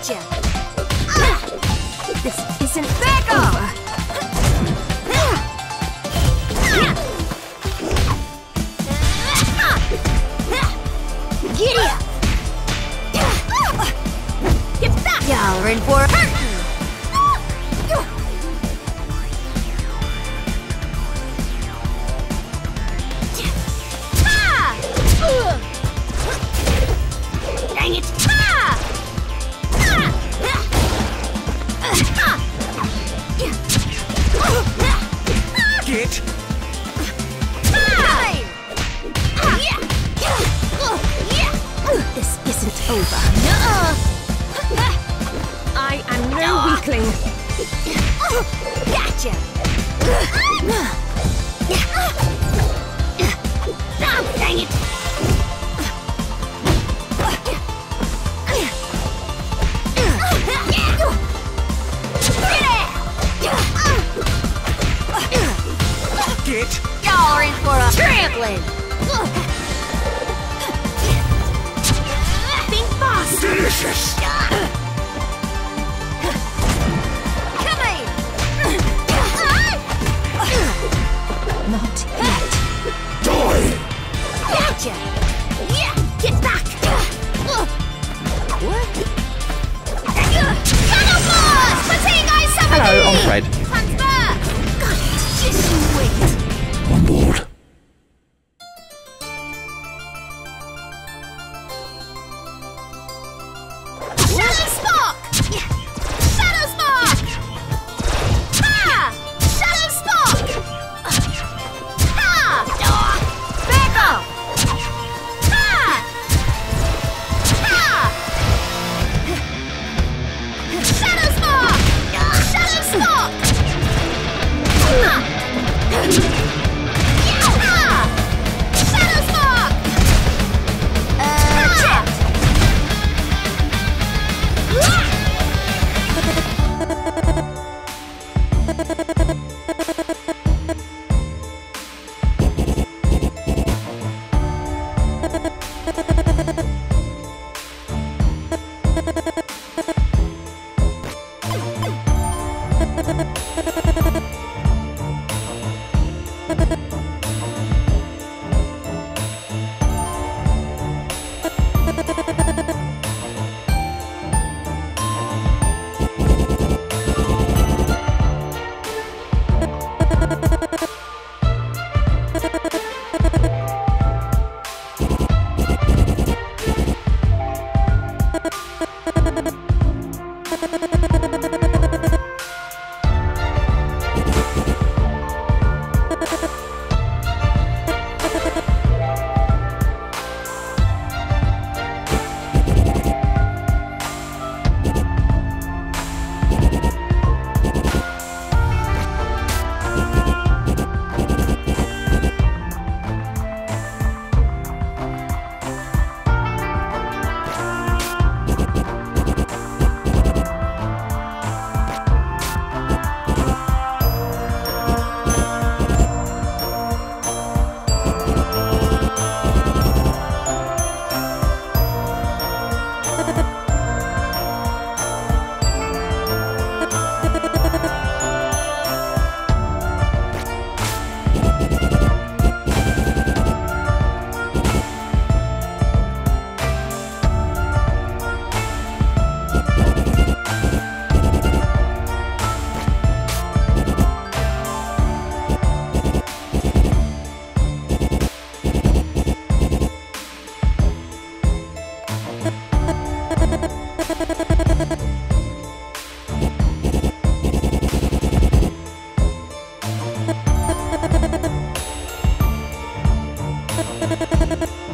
Gotcha! This isn't back over! Giddy up! Get back! Y'all are in for a hurtin'! Dang it! Get! This isn't over. I am no weakling. Gotcha! Dang it! Get! Y'all are in for a trampling! Think fast! Delicious! Come here! Not yet. Die! Gotcha! Yeah! Get back! What? Hello, I'm Fred. Got it! Just you wait! On board. Shadow Spark! Shadow Spark! Ha! Shadow Spark! Ha! Back up! Ha! Ha! Shadow Spark! Shadow Spark! Ha! Shadow Spark! Check! Thank you.